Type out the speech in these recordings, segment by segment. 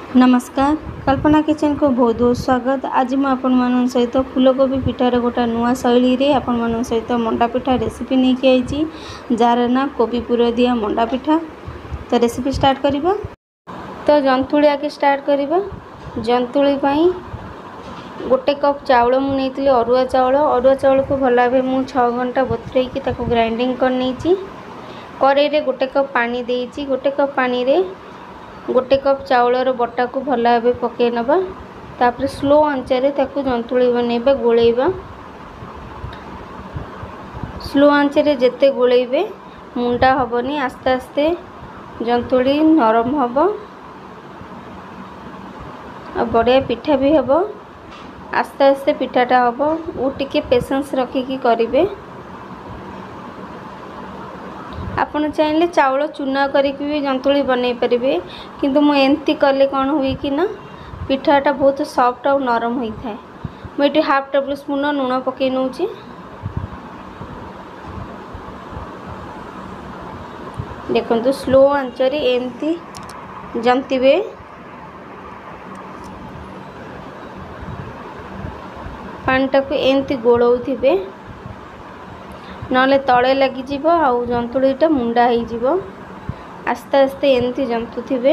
नमस्कार कल्पना किचन को बहुत बहुत स्वागत। आज मैं आपण मान सहित फूलकोबी पिठार गोटा नुआ शैली रे आपण मान सहित मंडा पिठा रेसिपी नहीं आई जार ना कोबी पूर दिया मंडा पिठा। तो रेसिपी स्टार्ट करिबा। तो जंतुली आगे स्टार्ट करिबा। जंतुली पाई गोटे कप चाउल मु नेइतिली अरुआ चाउल को भला भाव मु 6 घंटा बतुरेकी ताको ग्राइंडिंग कर नेइची। कड़ाई रे गोटे कप पानी देइची। गोटे कप पानी रे गोटे कप चाउलर बटा को भला भाव पकई नबा। तापर स्लो आंचारे ताकू जंतुली बनेबा गोलेबा। स्लो आंचारे जेते गोलेबे मुंडा हबनी, आस्ते आस्ते जंतुली नरम हबो आ बढ़िया पिठा भी हबो। आस्ते आस्ते पिठाटा हबो वो टिके पेशेंस रखिकी करिवे। आपण चाहिले चाउल चूना करके भी जंतुली बनै परिबे, किंतु मु एंती कले कौन हुई कि ना पिठाटा बहुत सॉफ्ट और नरम होई थाए। मु एटी हाफ टेबल स्पून लूण पकई नउची। देखंतु स्लो आंचरे एंती जंतिबे। पानीटा को एंती गोलौथिबे, नले तले लगी जीवो आउ जंतुलीटा मुंडा ही जीवो। आस्ते आस्ते एंती जंतुथिबे।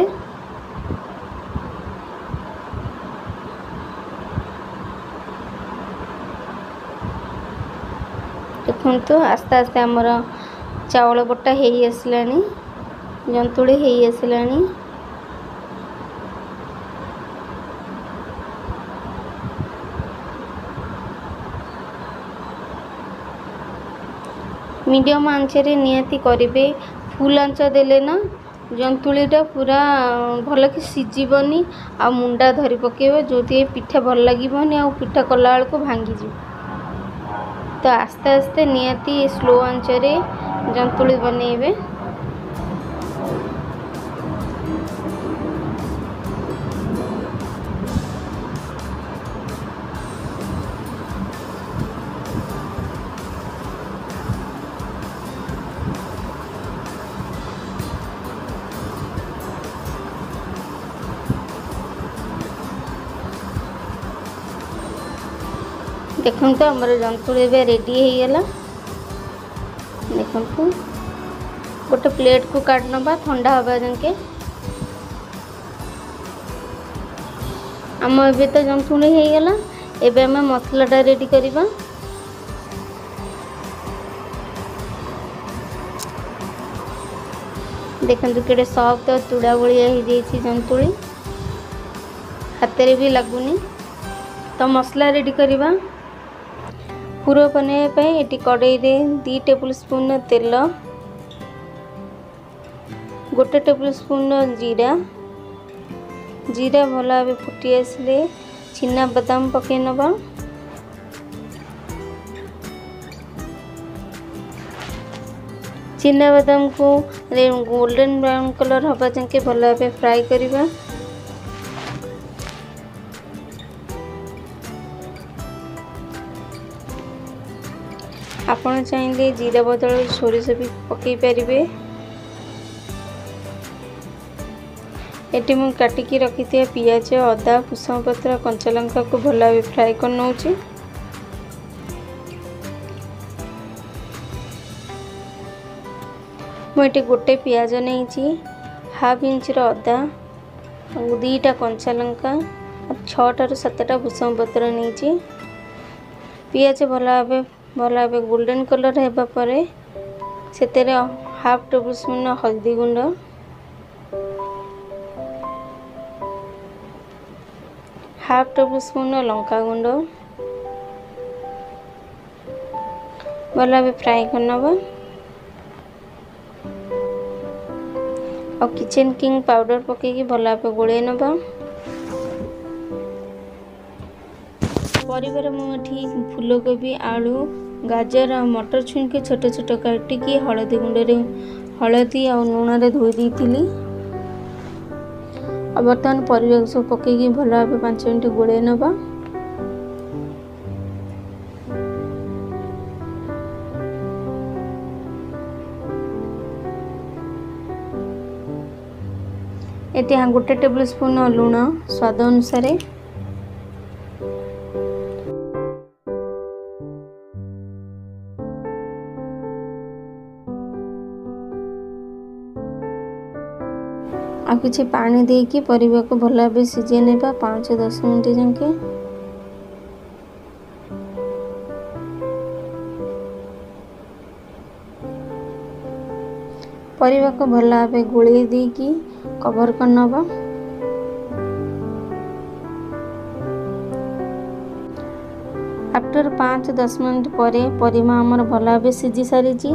देखंतु आस्ते आस्ते हमर चावल बटा हेई आसलानी, जंतुली हेई आसलानी। मीडियम आंचरे नियति करिवे। फुल आंच देले ना जंतुलीटा पूरा भल कि सिजिबनी आ मुंडा धरी पकेबे, जोथि पिठा भल लागिबनी आ पिठा कला बेल को भांगी जी। तो आस्ते आस्ते नियति स्लो आंचरे जंतुली बनेबे। देखंतु हमर जंतुली बे रेडी हो गला। देखंतु गोटे प्लेट को काट नबा ठंडा हवा जंके। हम एबे तो जंतुली हो गला। एबे हम मसलाटा रेडी करिबा। देखंतु केडे सॉफ्ट और तुड़ा बलिया हो जाईची जंतुली, हाथ रे भी लागुनी। तो मसला रेडी करिबा। पूर बनवाई ये कड़ाई रे 2 टेबल स्पून तेल, 1 टेबल स्पून जीरा। जीरा भला भाव फुटी आसले चिना बादाम पकई नबा। चिना बादाम को गोल्डन ब्राउन कलर हवा जाके भला भाव फ्राई करिबा। आपण चाहिए जीरा बदल सोरिष भी पकई पारिबे। एटी मु काटिकी रखी पियाज, अदा, भुसंग पत्र, कंचा लंका को भला भाव फ्राई कर नउची। मुझे गोटे पियाज नहीं, हाफ इंच अदा, 2टा कंचा लंका, 6 ରୁ 7टा भुसंग पत्र नहीं। पियाज भला भाव गोल्डन कलर हेबा परे सेतेरे हाफ टेबल स्पून हल्दी गुंड, हाफ टेबल स्पून लंका गुंड भला भाव फ्राई करनबा। और किचन किंग पाउडर पकईकी भला भाव गोले नबा। परिवार मुठी फूलकोबी, आलू, गाजर और मटर छुई के छोट छोट काटिकी हलदी गुंड हलदी और लुण रे धोई देइतिली। अब बर्तमान परिवा सब पकईकी भला भाव 5 मिनट गोले नबा। एटी 1 टेबल स्पून लूण स्वाद अनुसार। आ किछि पानी देकी परिवा को भला भाबे सिझे नेबा 5-10 मिनिट जाके। परिवा को भला भाबे गोळेई देकी कवर कर नबा। आफ्टर 5-10 मिनिट परे परिवा हमर भला भाबे सिझी सारिची।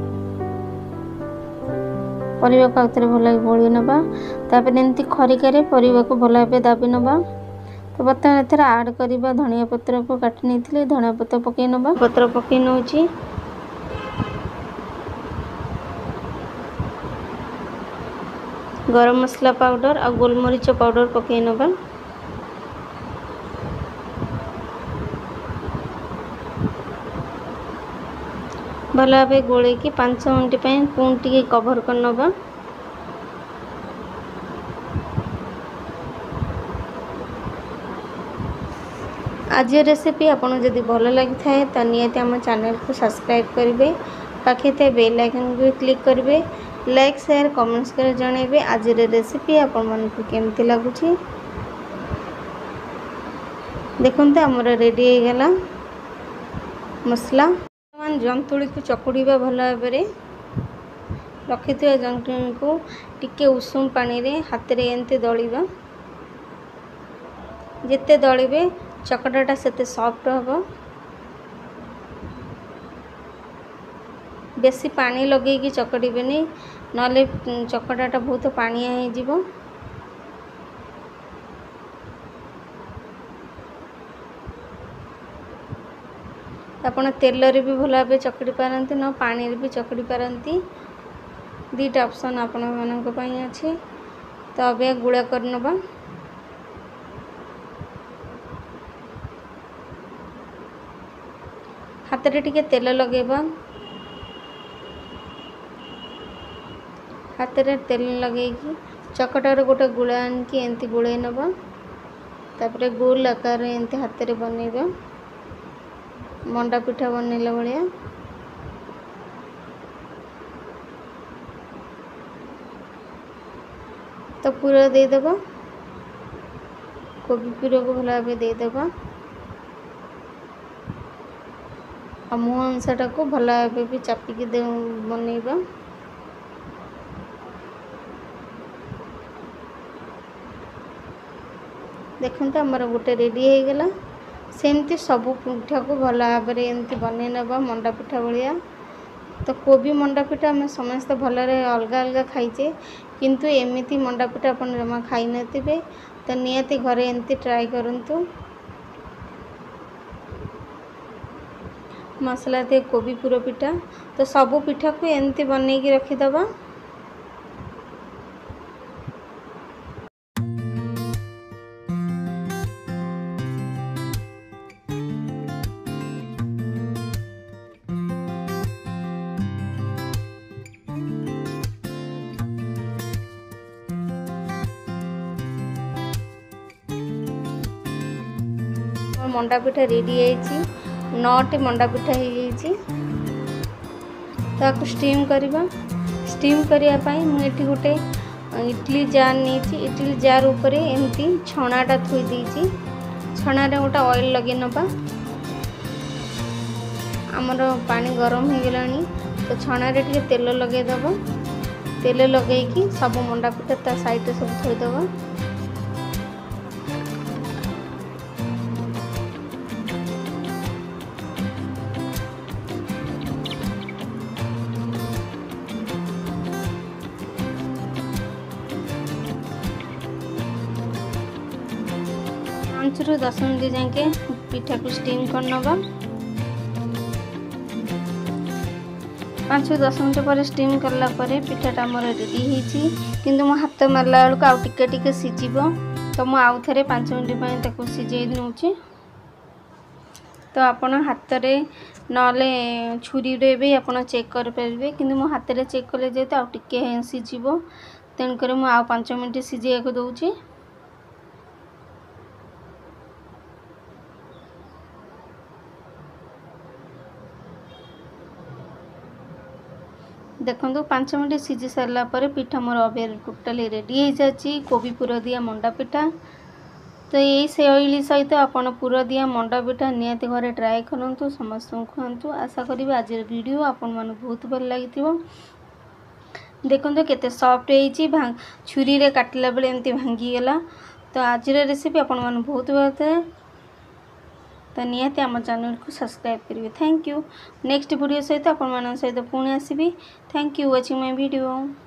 परिवा को आउथरे भला गोळी नबा। तापर एंती खरिकारे परिवा को भला भाबे दाबी नबा। तो बर्तमान एथरा ऐड करिबा धनिया पत्र को काटि नेथिले धनिया पत्र पके नबा। पत्र पके नउची। गरम मसला पाउडर और गोलमरीच पाउडर पके नबा। भला भाबे गोळे की 5 मिनिट पय पुन टिके कवर कर नबा। आज रेसिपी आपन जदि भल लगी थाए त नियति हम चैनल को सब्सक्राइब करिवे। पाखे थे बेल आइकन को क्लिक करिवे। लाइक शेयर कमेंट्स कर जणेबे आज रेसिपी आपन मन को केमति लागुची। देखंते हमर रेडी हो गला मसला। जंतुड़ी को चकुड़ीबा भल भाबरे। रखिथिबा जंतुड़ी को टिके उषुम पानी रे हाथ रे एंते दळीबा। जेते दळीबे चकटाटा सेते सॉफ्ट हबो। बेसी पानी लगे कि चकड़ीबेनी नले चकटाटा बहुत पानिया हो जिवो। आपण तेल रे भी भला भाबे चकड़ी पारंती न पानी रे भी चकड़ी पारंती। दीटा ऑप्शन आपण मानक पई अछि। तो अबे गुळा कर नबा। हाथ रे टिके तेल लगेबा। हाथ रे तेल लगेकी चकटार गोटे गुळा आनकी एंती गुळै नबा। तापरे गोल आकार रे एंती हाथ रे बनेबा। मंडा पिठा बनैला भलिया। तो पूरा दे देबा। कोबी पूरा को भला भाबे दे देबा। आ मुँह अंशटा को भला भाबे भी चापिकी दे बनैबा। देखंत हमर गोटे रेडी हो गला। सेमती सब पिठा को भला भाबे एमती बनै नबा मंडा पिठा भलिया। तो कोबी मंडा पिठा आम समस्त भलरे अलग अलग खाइचे किंतु एमिति मंडा पिठा अपन जमा खाई नथिबे। तो नियति घरे एमती ट्राई करंतु। मसला थे कोबी पूरा पिठा। तो सब पिठा को एमती बनै की रखी दबा। मंडा पिठा रेडी है। 9टी मंडा पिठा हो जाइए। ताको स्टीम करवा। स्टीम करिया पाई मुझे गोटे इडली जार नहीं। इडली जार उपरे एमती छणाटा थोई देइछि। छणारे गोटे ऑयल लगे नबा। आमर पानी गरम हो गलानी। तो छणारे टिके तेल लगे दबा। तेल लगे कि सब मंडा पिठा ता साइड सब थोई दबा। पाँच रु 10 मिनट जाके पिठा को स्टीम कर नबा। 5-10 मिनट पर स्टीम करला परे पिठाटा मोर रेडी होइछि। किंतु मो हाथ मारला बेलू आउ टिके टिके सिझिबो। तो मु आउ थरे 5 मिनट पय ताको सिझेई नउछि। तो आपण हाथ रे नले छुरी रे भी आपण चेक कर परिबे। किंतु मो हाथ रे चेक कले जे तो आउ टिके सिझिबो। तेणुकर ମୁଁ ଆଉ 5 ମିନିଟ୍ ସିଝେଇବାକୁ ଦେଉଛି। देखो 5 मिनट सीझी सारा पर पिठा मोर अभी टोटाली रेडी हो जाए कोबी पुर दिया मंडा पिठा। तो यही शैली सहित आपन पुर दिया मंडा पिठा निहाती घरे ट्राए करूँ समस्त खुआतु। आशा करी आज वीडियो आपण मन बहुत भल लगी। देखो केते सॉफ्ट हो छुरी रे काटला बेले एमती भांगीगला। तो आज रेसिपी आपण मन बहुत भल तो निहाती आम चैनल को सब्सक्राइब करेंगे। Thank you. नेक्स्ट वीडियो सहित आपण मन सहित पुणी आसबि। Thank you watching my video.